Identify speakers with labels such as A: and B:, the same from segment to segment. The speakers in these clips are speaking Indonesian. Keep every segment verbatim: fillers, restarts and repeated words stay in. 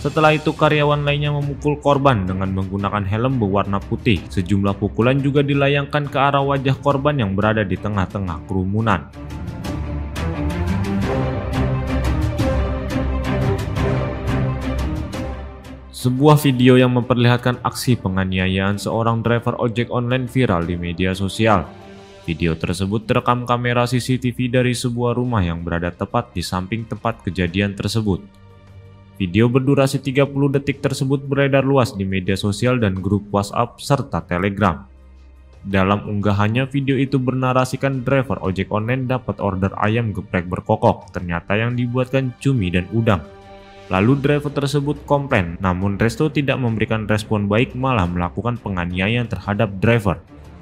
A: Setelah itu karyawan lainnya memukul korban dengan menggunakan helm berwarna putih. Sejumlah pukulan juga dilayangkan ke arah wajah korban yang berada di tengah-tengah kerumunan. Sebuah video yang memperlihatkan aksi penganiayaan seorang driver ojek online viral di media sosial. Video tersebut terekam kamera C C T V dari sebuah rumah yang berada tepat di samping tempat kejadian tersebut. Video berdurasi tiga puluh detik tersebut beredar luas di media sosial dan grup WhatsApp serta Telegram. Dalam unggahannya, video itu bernarasikan driver ojek online dapat order ayam geprek berkokok, ternyata yang dibuatkan cumi dan udang. Lalu driver tersebut komplain, namun resto tidak memberikan respon baik, malah melakukan penganiayaan terhadap driver.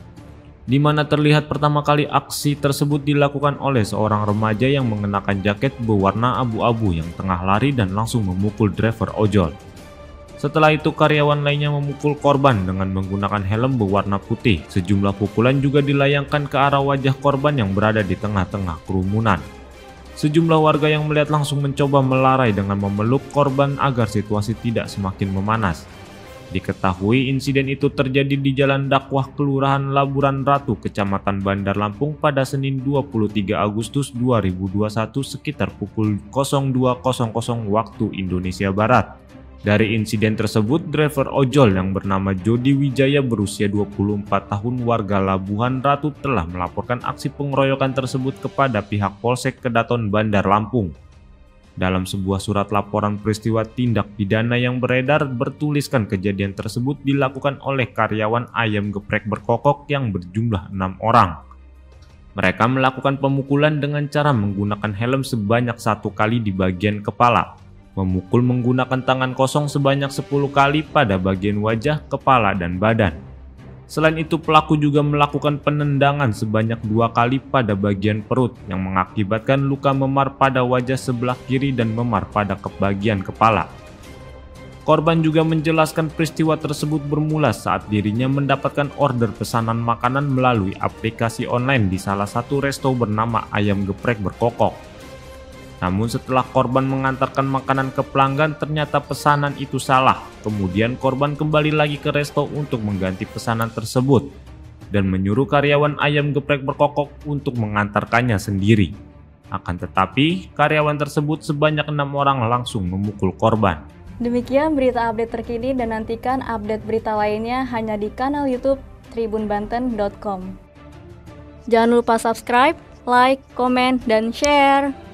A: Di mana terlihat pertama kali aksi tersebut dilakukan oleh seorang remaja yang mengenakan jaket berwarna abu-abu yang tengah lari dan langsung memukul driver ojol. Setelah itu karyawan lainnya memukul korban dengan menggunakan helm berwarna putih. Sejumlah pukulan juga dilayangkan ke arah wajah korban yang berada di tengah-tengah kerumunan. Sejumlah warga yang melihat langsung mencoba melarai dengan memeluk korban agar situasi tidak semakin memanas. Diketahui insiden itu terjadi di Jalan Dakwah Kelurahan Laburan Ratu, Kecamatan Bandar Lampung pada Senin dua puluh tiga Agustus dua ribu dua puluh satu sekitar pukul dua waktu Indonesia Barat. Dari insiden tersebut, driver ojol yang bernama Jody Wijaya berusia dua puluh empat tahun warga Labuhan Ratu telah melaporkan aksi pengeroyokan tersebut kepada pihak Polsek Kedaton Bandar Lampung. Dalam sebuah surat laporan peristiwa tindak pidana yang beredar bertuliskan kejadian tersebut dilakukan oleh karyawan ayam geprek berkokok yang berjumlah enam orang. Mereka melakukan pemukulan dengan cara menggunakan helm sebanyak satu kali di bagian kepala, memukul menggunakan tangan kosong sebanyak sepuluh kali pada bagian wajah, kepala, dan badan. Selain itu, pelaku juga melakukan penendangan sebanyak dua kali pada bagian perut yang mengakibatkan luka memar pada wajah sebelah kiri dan memar pada bagian kepala. Korban juga menjelaskan peristiwa tersebut bermula saat dirinya mendapatkan order pesanan makanan melalui aplikasi online di salah satu resto bernama Ayam Geprek Berkokok. Namun setelah korban mengantarkan makanan ke pelanggan, ternyata pesanan itu salah. Kemudian korban kembali lagi ke resto untuk mengganti pesanan tersebut dan menyuruh karyawan Ayam Geprek Berkokok untuk mengantarkannya sendiri. Akan tetapi, karyawan tersebut sebanyak enam orang langsung memukul korban.
B: Demikian berita update terkini, dan nantikan update berita lainnya hanya di kanal YouTube tribun banten dot com. Jangan lupa subscribe, like, komen, dan share.